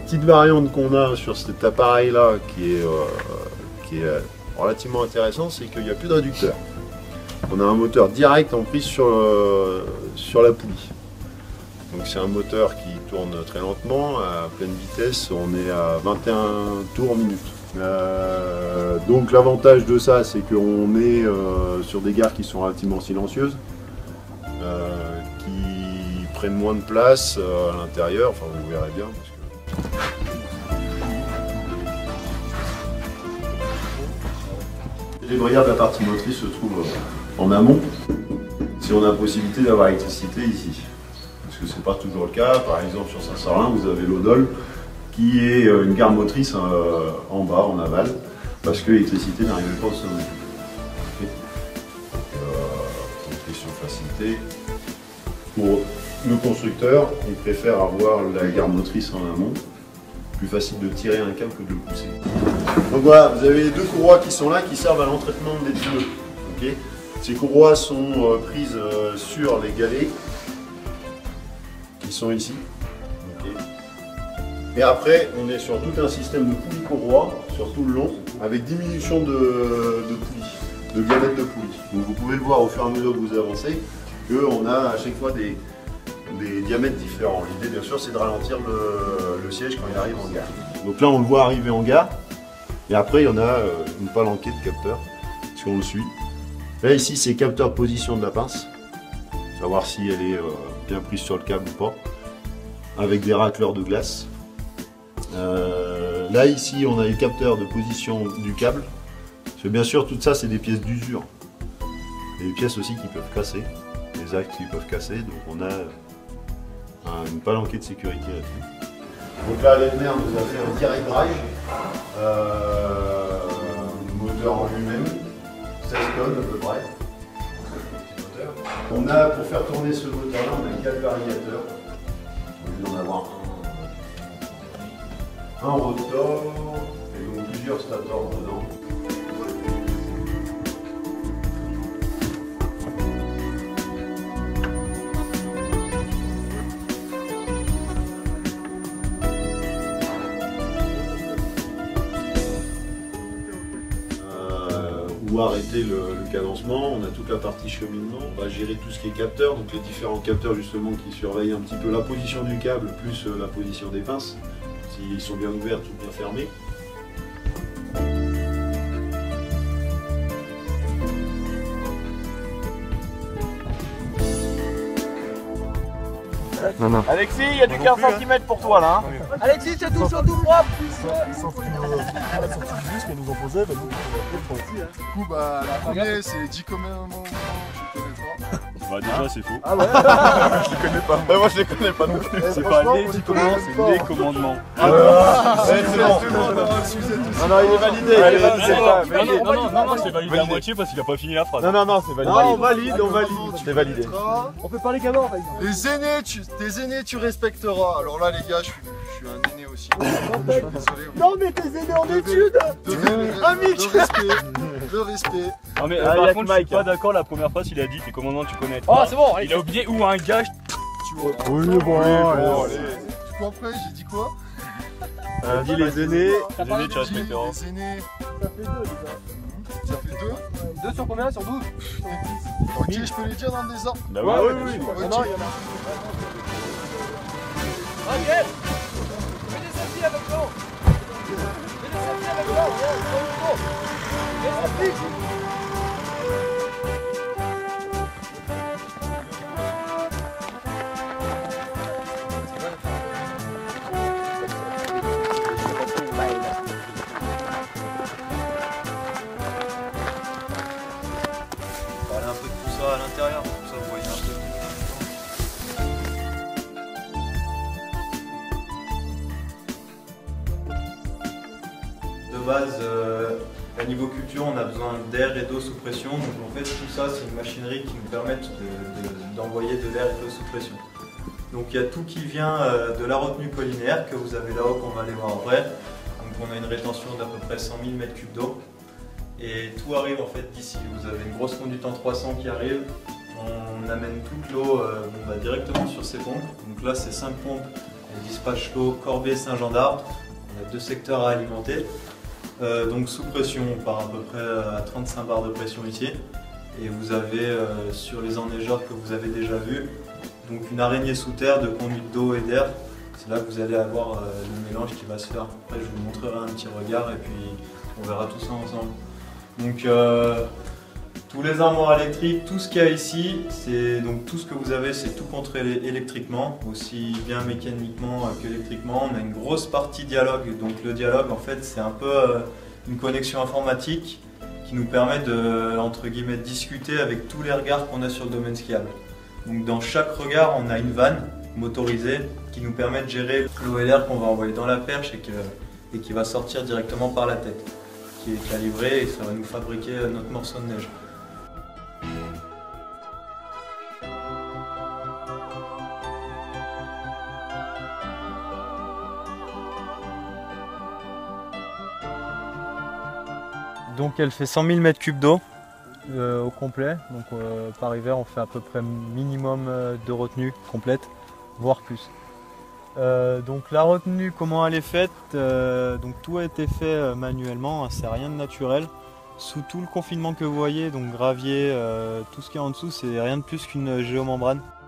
petite variante qu'on a sur cet appareil-là qui est relativement intéressant, c'est qu'il n'y a plus de réducteur. On a un moteur direct en prise sur la poulie. Donc c'est un moteur qui tourne très lentement, à pleine vitesse, on est à 21 tours minute. Donc l'avantage de ça, c'est qu'on est sur des gares qui sont relativement silencieuses, qui prennent moins de place à l'intérieur, enfin vous verrez bien. Les brigades, la partie motrice se trouve en amont, si on a la possibilité d'avoir l'électricité ici. Parce que ce n'est pas toujours le cas. Par exemple, sur Saint-Sorlin, vous avez l'Odol, qui est une gare motrice en bas, en aval, parce que l'électricité n'arrivait pas au sommet. Donc, question de facilité. Pour le constructeur, il préfère avoir la gare motrice en amont. Plus facile de tirer un câble que de le pousser. Donc voilà, vous avez les deux courroies qui sont là, qui servent à l'entraînement des pneus. Okay, ces courroies sont prises sur les galets, qui sont ici. Okay. Et après, on est sur tout un système de poulies courroies, sur tout le long, avec diminution de poulies, de diamètre de poulies. Donc vous pouvez le voir au fur et à mesure que vous avancez, qu'on a à chaque fois des diamètres différents. L'idée, bien sûr, c'est de ralentir le siège quand il arrive en gare. Donc là, on le voit arriver en gare. Et après, il y en a une palanquée de capteurs, si on le suit. Là, ici, c'est capteur de position de la pince. Savoir si elle est bien prise sur le câble ou pas. Avec des racleurs de glace. Là, ici, on a les capteurs de position du câble. Parce que bien sûr, tout ça, c'est des pièces d'usure. Et des pièces aussi qui peuvent casser. Des axes qui peuvent casser. Donc, on a une palanquée de sécurité là-dessus. Donc là, l'Elmer nous a fait un direct drive. Moteur en lui-même, 16 tonnes à peu près. On a, pour faire tourner ce moteur-là, on a 4 variateurs. Au lieu d'en avoir un rotor et donc plusieurs stators dedans. Ou arrêter le cadencement, on a toute la partie cheminement, on va gérer tout ce qui est capteur, donc les différents capteurs justement qui surveillent un petit peu la position du câble plus la position des pinces, s'ils sont bien ouverts ou bien fermés. Non. Alexis, il y a du 15 cm pour toi là. Hein. Alexis, c'est tout chaud, tout propre. Sauf que la sortie du bus qu'on nous imposait, bah, nous, on aussi. Hein. Du coup, bah, la première, c'est 10 commandements, je connais pas. Bah, déjà, c'est faux. Ah ouais. Je les connais pas. Moi, je les connais pas non plus. C'est pas les 10 commandements, c'est les commandements. Ah ouais, c'est bon. Non, non, il est validé. Non, c'est validé à moitié parce qu'il a pas fini la phrase. Non, c'est validé. Non, on valide. C'est validé. On peut parler gamins, par exemple. Les aînés, tes aînés, tu respecteras. Alors là, les gars, je suis un aîné aussi. Je suis désolé. Non, mais tes aînés en études. Le respect. Non, mais par contre, je suis pas d'accord. La première phrase, il a dit tes commandements, tu connais. Oh, c'est bon. Il a oublié ou un gage. Oui, bon, allez. Du coup, après, j'ai dit quoi? Dit les aînés. Les aînés, tu respecteras. Les aînés. Ça fait 2 déjà. Ça fait 2. 2 sur combien? Sur 12? Ok, je peux les dire dans le désordre. Bah Ouais, oui. Non, il y en a. Ok. Fais des selfies avec nous. Fais des selfies avec nous. Des selfies. Parler un peu de tout ça à l'intérieur, comme ça vous voyez un peu. De base, à niveau culture, on a besoin d'air et d'eau sous pression. Donc en fait, tout ça, c'est une machinerie qui nous permet d'envoyer de l'air et de l'eau sous pression. Donc il y a tout qui vient de la retenue collinaire que vous avez là-haut qu'on va aller voir après. Donc on a une rétention d'à peu près 100 000 m3 d'eau. Et tout arrive en fait d'ici. Vous avez une grosse conduite en 300 qui arrive. On amène toute l'eau directement sur ces pompes. Donc là, c'est 5 pompes dispatch l'eau Corbier-Saint-Jean d'Arbre. On a 2 secteurs à alimenter. Donc sous pression, on part à peu près à 35 bars de pression ici. Et vous avez sur les enneigeurs que vous avez déjà vus, donc une araignée sous terre de conduite d'eau et d'air. C'est là que vous allez avoir le mélange qui va se faire. Après je vous montrerai un petit regard et puis on verra tout ça ensemble. Donc tous les armoires électriques, tout ce qu'il y a ici, donc tout ce que vous avez, c'est tout contrôlé électriquement, aussi bien mécaniquement qu'électriquement. On a une grosse partie dialogue, donc le dialogue en fait c'est un peu une connexion informatique qui nous permet de, entre guillemets, discuter avec tous les regards qu'on a sur le domaine skiable. Donc dans chaque regard, on a une vanne motorisée qui nous permet de gérer l'eau et l'air qu'on va envoyer dans la perche et qui va sortir directement par la tête, qui est calibrée et ça va nous fabriquer notre morceau de neige. Donc elle fait 100 000 m3 d'eau au complet, donc par hiver on fait à peu près minimum de retenue complète, voire plus. Donc la retenue, comment elle est faite, donc tout a été fait manuellement, hein, c'est rien de naturel. Sous tout le confinement que vous voyez, donc gravier, tout ce qui est en dessous, c'est rien de plus qu'une géomembrane.